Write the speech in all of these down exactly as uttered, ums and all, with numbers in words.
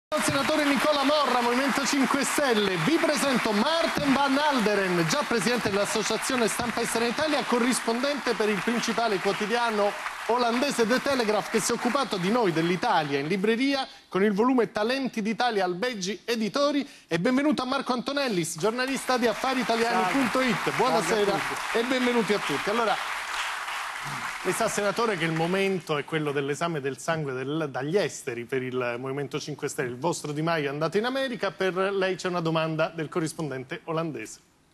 Al senatore Nicola Morra, Movimento cinque Stelle. Vi presento Maarten van Alderen, già presidente dell'Associazione Stampa Estera Italia, corrispondente per il principale quotidiano olandese The Telegraph, che si è occupato di noi, dell'Italia, in libreria, con il volume Talenti d'Italia Albeggi Editori. E benvenuto a Marco Antonellis, giornalista di affari italiani punto it. Buonasera e benvenuti a tutti. Allora, lei sa, senatore, che il momento è quello dell'esame del sangue del, dagli esteri per il Movimento cinque Stelle. Il vostro Di Maio è andato in America, per lei c'è una domanda del corrispondente olandese.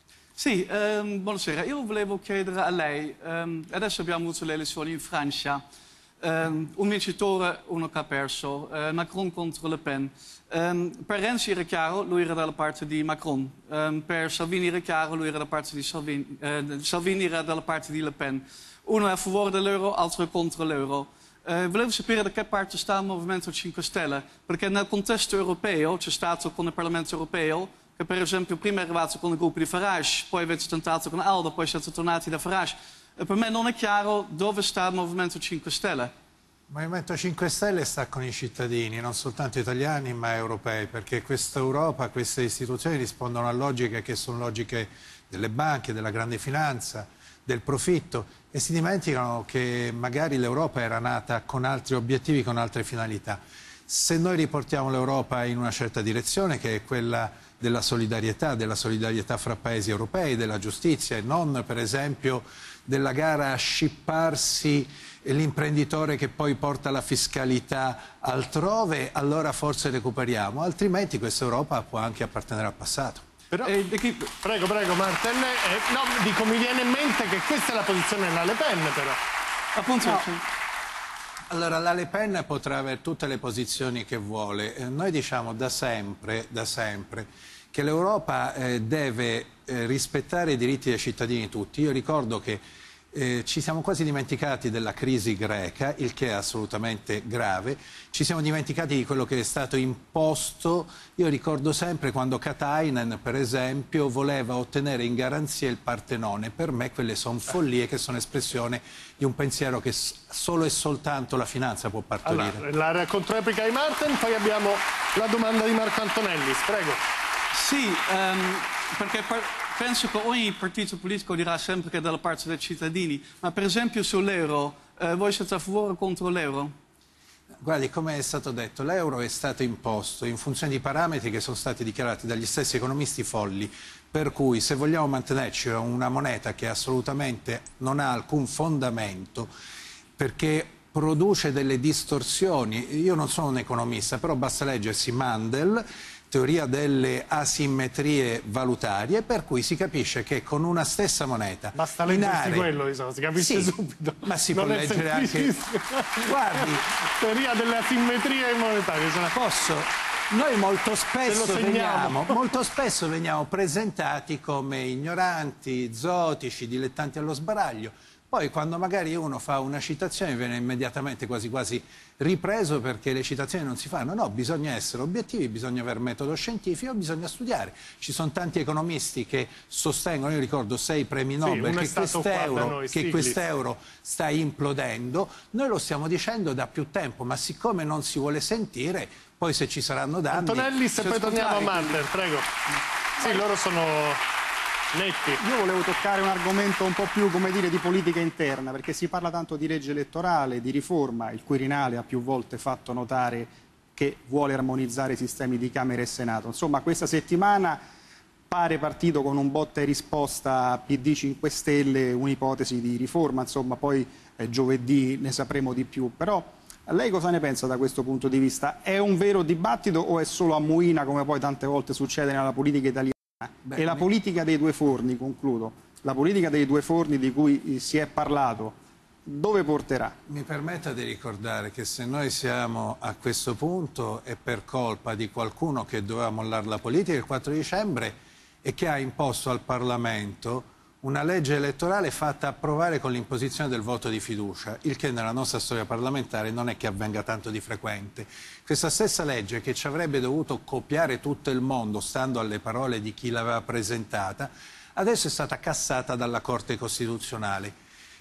Sì, ehm, buonasera. Io volevo chiedere a lei, ehm, adesso abbiamo avuto le elezioni in Francia, ehm, un vincitore, uno che ha perso, eh, Macron contro Le Pen. Um, per Renzi era chiaro, lui era dalla parte di Macron. Um, per Salvini era chiaro, lui era dalla parte di Salvini. Uh, Salvini era dalla parte di Le Pen. Uno è a favore dell'euro, altro è contro l'euro. Uh, volevo sapere da che parte sta il Movimento cinque Stelle, perché nel contesto europeo c'è stato con il Parlamento europeo, che per esempio prima è arrivato con il gruppo di Farage, poi avete tentato con Aldo, poi siete tornati da Farage. E per me non è chiaro dove sta il Movimento cinque Stelle. Il Movimento cinque Stelle sta con i cittadini, non soltanto italiani ma europei, perché questa Europa, queste istituzioni rispondono a logiche che sono logiche delle banche, della grande finanza, del profitto, e si dimenticano che magari l'Europa era nata con altri obiettivi, con altre finalità. Se noi riportiamo l'Europa in una certa direzione, che è quella della solidarietà, della solidarietà fra paesi europei, della giustizia, e non per esempio della gara a scipparsi l'imprenditore che poi porta la fiscalità altrove, allora forse recuperiamo, altrimenti questa Europa può anche appartenere al passato. Però, eh, chi... Prego, prego, Maarten. Eh, no, dico, mi viene in mente che questa è la posizione della Le Pen, però. Appunto. No. Allora, la Le Pen potrà avere tutte le posizioni che vuole. Eh, noi diciamo da sempre, da sempre che l'Europa eh, deve eh, rispettare i diritti dei cittadini tutti. Io ricordo che eh, ci siamo quasi dimenticati della crisi greca, il che è assolutamente grave. Ci siamo dimenticati di quello che è stato imposto. Io ricordo sempre quando Katainen, per esempio, voleva ottenere in garanzia il Partenone. Per me quelle sono follie che sono espressione di un pensiero che solo e soltanto la finanza può partorire. Allora, la controreplica di Maarten, poi abbiamo la domanda di Marco Antonellis. Prego. Sì, um, perché per, penso che ogni partito politico dirà sempre che è dalla parte dei cittadini, ma per esempio sull'euro, eh, voi siete a favore o contro l'euro? Guardi, come è stato detto, l'euro è stato imposto in funzione di parametri che sono stati dichiarati dagli stessi economisti folli, per cui se vogliamo mantenerci una moneta che assolutamente non ha alcun fondamento, perché produce delle distorsioni, io non sono un economista, però basta leggersi Mandel, teoria delle asimmetrie valutarie, per cui si capisce che con una stessa moneta... Basta leggersi aree... quello, insomma, si capisce sì, subito. Ma si non può leggere anche... Guardi... Teoria delle asimmetrie monetarie. Insomma. Posso? Noi molto spesso, veniamo, molto spesso veniamo presentati come ignoranti, zotici, dilettanti allo sbaraglio. Poi quando magari uno fa una citazione viene immediatamente quasi quasi ripreso perché le citazioni non si fanno. No, bisogna essere obiettivi, bisogna avere metodo scientifico, bisogna studiare. Ci sono tanti economisti che sostengono, io ricordo sei premi Nobel, sì, che quest'euro che quest'euro sta implodendo. Noi lo stiamo dicendo da più tempo, ma siccome non si vuole sentire, poi se ci saranno danni... Antonellis, e poi torniamo a Mander, prego. Sì, loro sono... netti. Io volevo toccare un argomento un po' più, come dire, di politica interna, perché si parla tanto di legge elettorale, di riforma. Il Quirinale ha più volte fatto notare che vuole armonizzare i sistemi di Camera e Senato. Insomma, questa settimana pare partito con un botta e risposta P D cinque Stelle, un'ipotesi di riforma, insomma, poi eh, giovedì ne sapremo di più. Però lei cosa ne pensa da questo punto di vista? È un vero dibattito o è solo ammuina, come poi tante volte succede nella politica italiana? Beh, e la politica dei due forni, concludo, la politica dei due forni di cui si è parlato, dove porterà? Mi permetta di ricordare che se noi siamo a questo punto è per colpa di qualcuno che doveva mollare la politica il quattro dicembre e che ha imposto al Parlamento una legge elettorale fatta approvare con l'imposizione del voto di fiducia, il che nella nostra storia parlamentare non è che avvenga tanto di frequente. Questa stessa legge, che ci avrebbe dovuto copiare tutto il mondo, stando alle parole di chi l'aveva presentata, adesso è stata cassata dalla Corte Costituzionale.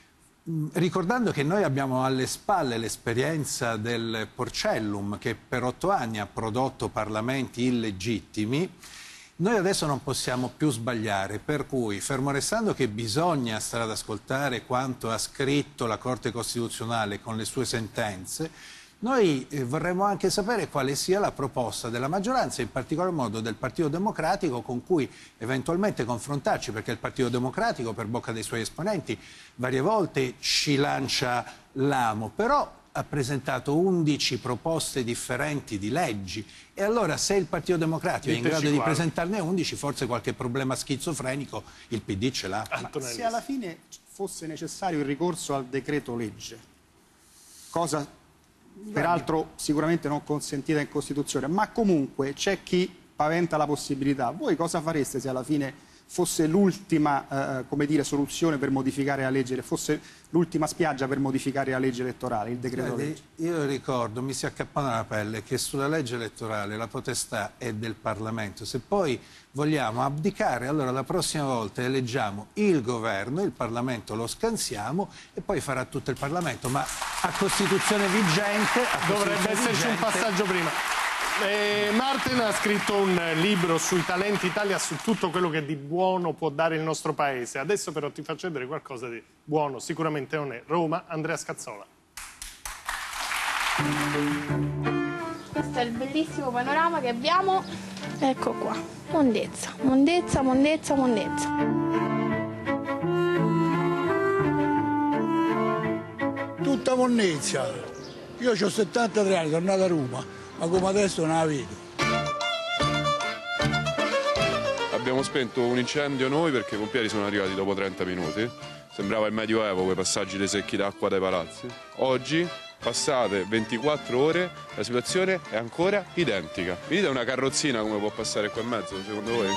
Ricordando che noi abbiamo alle spalle l'esperienza del Porcellum, che per otto anni ha prodotto parlamenti illegittimi, noi adesso non possiamo più sbagliare, per cui, fermo restando che bisogna stare ad ascoltare quanto ha scritto la Corte Costituzionale con le sue sentenze, noi eh, vorremmo anche sapere quale sia la proposta della maggioranza, in particolar modo del Partito Democratico, con cui eventualmente confrontarci, perché il Partito Democratico, per bocca dei suoi esponenti, varie volte ci lancia l'amo, però ha presentato undici proposte differenti di leggi, e allora se il Partito Democratico è in grado di presentarne undici, forse qualche problema schizofrenico il P D ce l'ha. Se alla fine fosse necessario il ricorso al decreto legge, cosa peraltro sicuramente non consentita in Costituzione, ma comunque c'è chi paventa la possibilità, voi cosa fareste se alla fine fosse l'ultima eh, come dire, soluzione per modificare la legge, fosse l'ultima spiaggia per modificare la legge elettorale, il decreto legge? Io ricordo, mi si accappona la pelle, che sulla legge elettorale la potestà è del Parlamento. Se poi vogliamo abdicare, allora la prossima volta eleggiamo il governo, il Parlamento lo scansiamo e poi farà tutto il Parlamento, ma a Costituzione vigente... A Dovrebbe Costituzione esserci vigente, un passaggio prima. Eh, Martin ha scritto un libro sui talenti Italia, su tutto quello che di buono può dare il nostro paese. Adesso però ti faccio vedere qualcosa di buono, sicuramente non è. Roma, Andrea Scazzola. Questo è il bellissimo panorama che abbiamo. Ecco qua, mondezza, mondezza, mondezza, mondezza. Tutta monnezza. Io ho settantatré anni, sono nato a Roma. Ma come adesso non la vedo. Abbiamo spento un incendio noi perché i pompieri sono arrivati dopo trenta minuti. Sembrava il Medioevo, quei passaggi dei secchi d'acqua dai palazzi. Oggi, passate ventiquattro ore, la situazione è ancora identica. Mi dite una carrozzina come può passare qua in mezzo, secondo voi?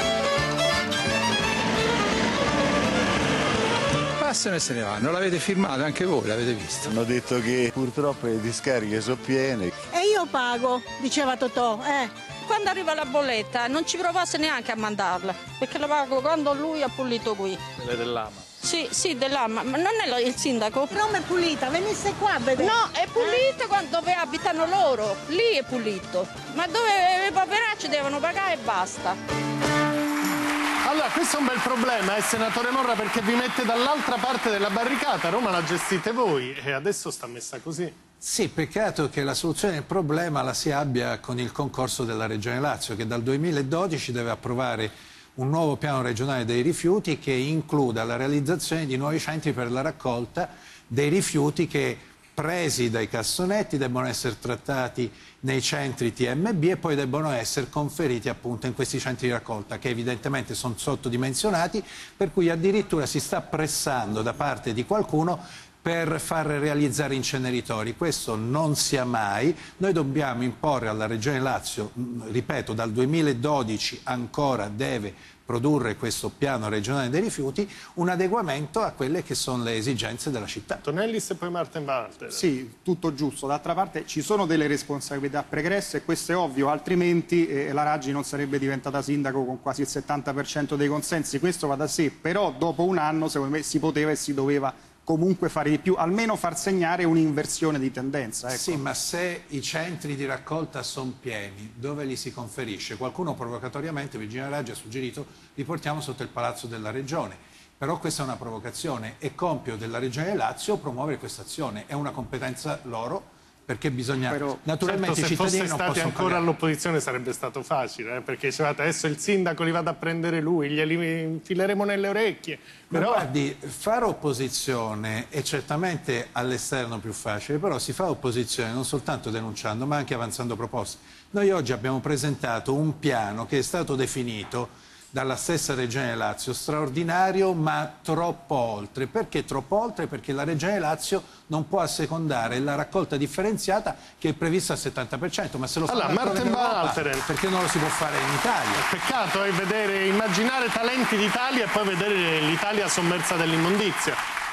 Passano e se ne vanno, l'avete firmato anche voi, l'avete visto. Hanno detto che purtroppo le discariche sono piene. E io pago, diceva Totò, eh. Quando arriva la bolletta non ci provasse neanche a mandarla, perché la pago quando lui ha pulito qui. Quelle dell'Ama? Sì, sì, dell'Ama, ma non è il sindaco. Roma è pulita, venisse qua a vedere. No, è pulita eh? quando, dove abitano loro, lì è pulito. Ma dove i poveracci devono pagare e basta. Allora, questo è un bel problema, eh, senatore Morra, perché vi mette dall'altra parte della barricata. Roma la gestite voi e adesso sta messa così. Sì, peccato che la soluzione del problema la si abbia con il concorso della Regione Lazio, che dal duemiladodici deve approvare un nuovo piano regionale dei rifiuti che includa la realizzazione di nuovi centri per la raccolta dei rifiuti che, presi dai cassonetti, debbono essere trattati nei centri T M B e poi debbono essere conferiti appunto in questi centri di raccolta, che evidentemente sono sottodimensionati, per cui addirittura si sta pressando da parte di qualcuno per far realizzare inceneritori. Questo non sia mai. Noi dobbiamo imporre alla Regione Lazio, ripeto, dal duemiladodici ancora deve produrre questo piano regionale dei rifiuti, un adeguamento a quelle che sono le esigenze della città. Tonellis e poi Martin Walter. Sì, tutto giusto. D'altra parte ci sono delle responsabilità pregresse e questo è ovvio, altrimenti eh, la Raggi non sarebbe diventata sindaco con quasi il settanta per cento dei consensi. Questo va da sé, però dopo un anno secondo me si poteva e si doveva comunque fare di più, almeno far segnare un'inversione di tendenza. Ecco. Sì, ma se i centri di raccolta sono pieni, dove li si conferisce? Qualcuno provocatoriamente, Virginia Raggi ha suggerito, li portiamo sotto il palazzo della Regione. Però questa è una provocazione, è compito della Regione Lazio promuovere questa azione, è una competenza loro, perché bisogna... Però, naturalmente certo, i cittadini se fosse non stati possono ancora pagare. all'opposizione sarebbe stato facile, eh, perché dicevate adesso il sindaco li vado a prendere lui, glieli infileremo nelle orecchie. Però... Ma guardi, fare opposizione è certamente all'esterno più facile, però si fa opposizione non soltanto denunciando, ma anche avanzando proposte. Noi oggi abbiamo presentato un piano che è stato definito dalla stessa Regione Lazio straordinario, ma troppo oltre. Perché troppo oltre? Perché la Regione Lazio non può assecondare la raccolta differenziata che è prevista al settanta per cento, ma se lo allora, fa Martin Walter, perché non lo si può fare in Italia? Peccato è vedere, immaginare talenti d'Italia e poi vedere l'Italia sommersa dall'immondizia.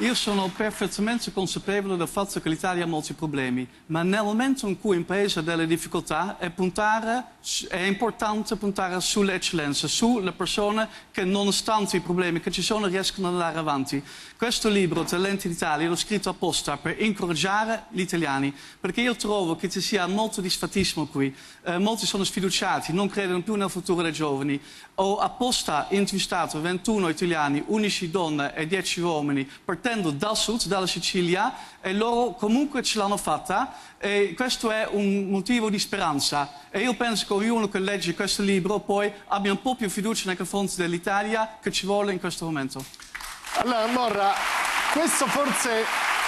Io sono perfettamente consapevole del fatto che l'Italia ha molti problemi, ma nel momento in cui un paese ha delle difficoltà è, puntare, è importante puntare sulle eccellenze, sulle persone che nonostante i problemi che ci sono riescono ad andare avanti. Questo libro, Talenti d'Italia, l'ho scritto apposta per incoraggiare gli italiani, perché io trovo che ci sia molto disfattismo qui. Eh, molti sono sfiduciati, non credono più nel futuro dei giovani. Ho apposta intervistato ventuno italiani, undici donne e dieci uomini, partendo dal sud, dalla Sicilia, e loro comunque ce l'hanno fatta, e questo è un motivo di speranza. E io penso che ognuno che legge questo libro poi abbia un po' più fiducia nei confronti dell'Italia che ci vuole in questo momento. Allora, Morra, questo forse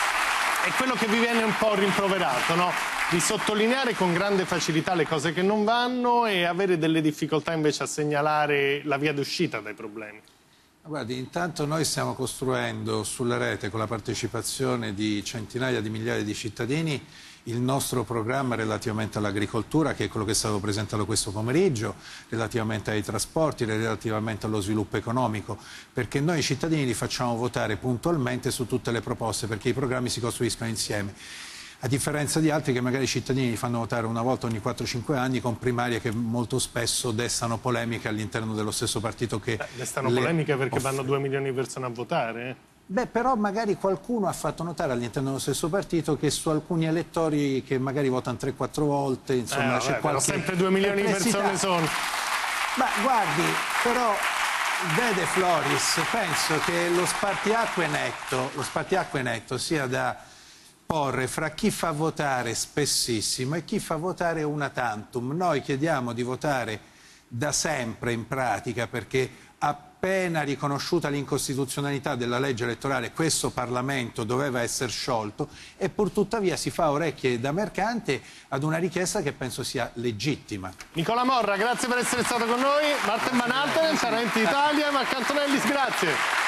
è quello che vi viene un po' rimproverato, no? Di sottolineare con grande facilità le cose che non vanno e avere delle difficoltà invece a segnalare la via d'uscita dai problemi. Guardi, intanto noi stiamo costruendo sulla rete, con la partecipazione di centinaia di migliaia di cittadini, il nostro programma relativamente all'agricoltura, che è quello che è stato presentato questo pomeriggio, relativamente ai trasporti, relativamente allo sviluppo economico, perché noi cittadini li facciamo votare puntualmente su tutte le proposte, perché i programmi si costruiscono insieme. A differenza di altri che magari i cittadini li fanno votare una volta ogni quattro cinque anni con primarie che molto spesso destano polemiche all'interno dello stesso partito che... Beh, destano polemiche perché offre. Vanno due milioni di persone a votare? Eh? Beh, però magari qualcuno ha fatto notare all'interno dello stesso partito che su alcuni elettori che magari votano tre quattro volte, insomma, eh, c'è vabbè, qualche... però sempre due milioni di persone sono... Ma guardi, però... Vede Floris, penso che lo spartiacque netto, lo spartiacque netto sia da porre fra chi fa votare spessissimo e chi fa votare una tantum. Noi chiediamo di votare da sempre in pratica, perché appena riconosciuta l'incostituzionalità della legge elettorale questo Parlamento doveva essere sciolto, e pur tuttavia si fa orecchie da mercante ad una richiesta che penso sia legittima. Nicola Morra, grazie per essere stato con noi. Martin Van Alteren, Talenti d'Italia, Marco Antonellis, grazie.